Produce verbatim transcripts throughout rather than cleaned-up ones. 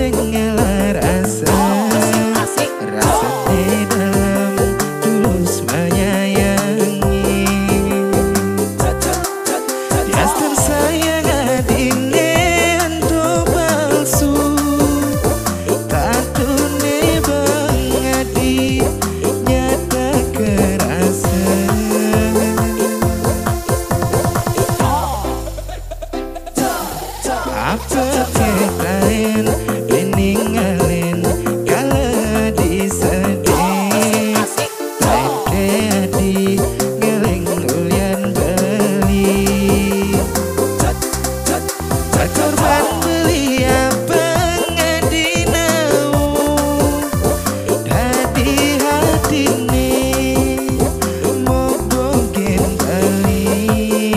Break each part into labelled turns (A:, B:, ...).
A: sing ngelar asa rasane dalam tulus menyayangi Diaskan sayang adine untuk palsu tatune bangadi nyata kerasa apa ceritain diningalin kala disedih lain di ngeleng ulian beli berkorban beli apa ngadinau tadi hati ini mau bogen beli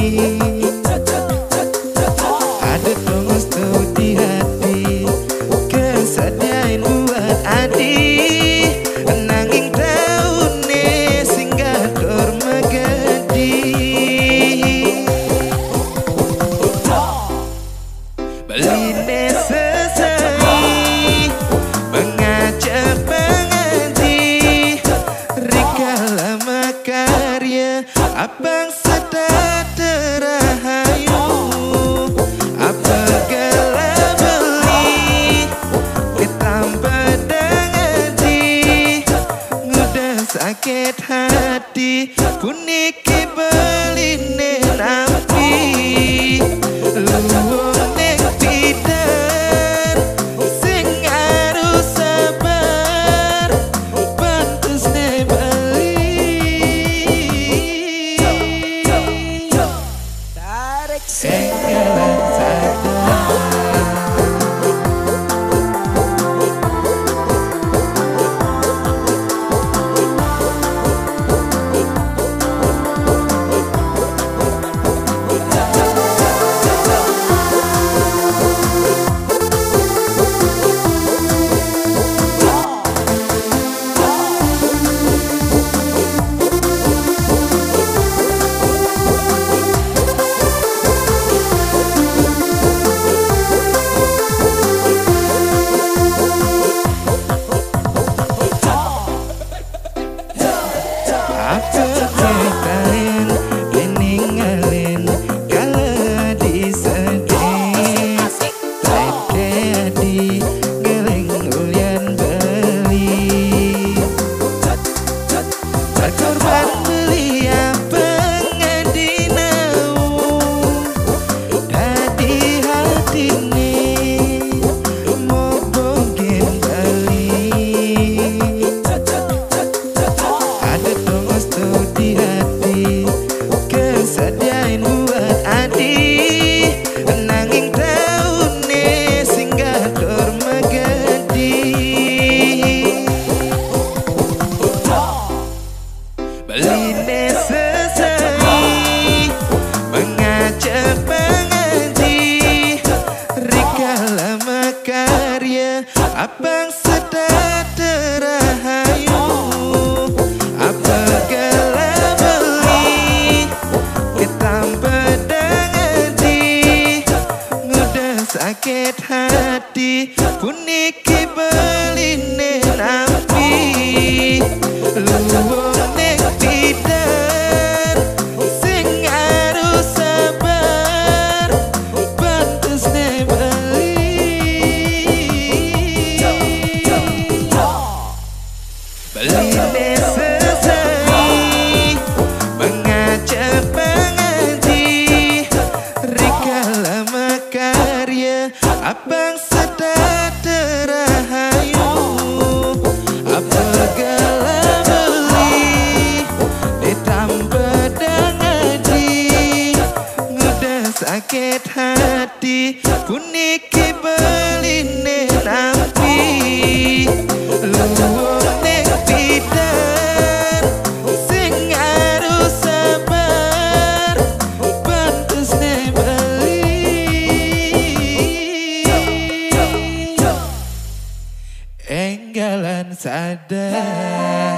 A: ada tongos tuh di hati kesediain buat adi nanging taune singgah dor megadi beline sesai mengajak pengaji rikala makarya abang sedar terahayu apa gala beli ditambah dengaji ngudah sakit hati puniki beline nampi luwung nek pidan sing harus sabar pantes ne beli tarik senggalan sadar apa ceritain diningalin kala disedih lain di ngeleng ulian beli berkorban beli apa ngadinau tadi hati ini mau bogen beli ada tongos tuh di hati kesediain buat adi nanging taune singgah dor megadi beline sesai mengajak pengaji rikala makarya abang sedar terahayu apa gala beli ditambah dengaji ngudah sakit hati puniki beline nampi luwung nek pidan sing harus sabar pantes ne beli beline sesai mengajak pengaji rikala makarya abang sedar terahayu apa gala beli ditambah dengaji ngudah sakit hati puniki beline nampi luwung nek pidan sing harus sabar pantes ne beli enggalan sadar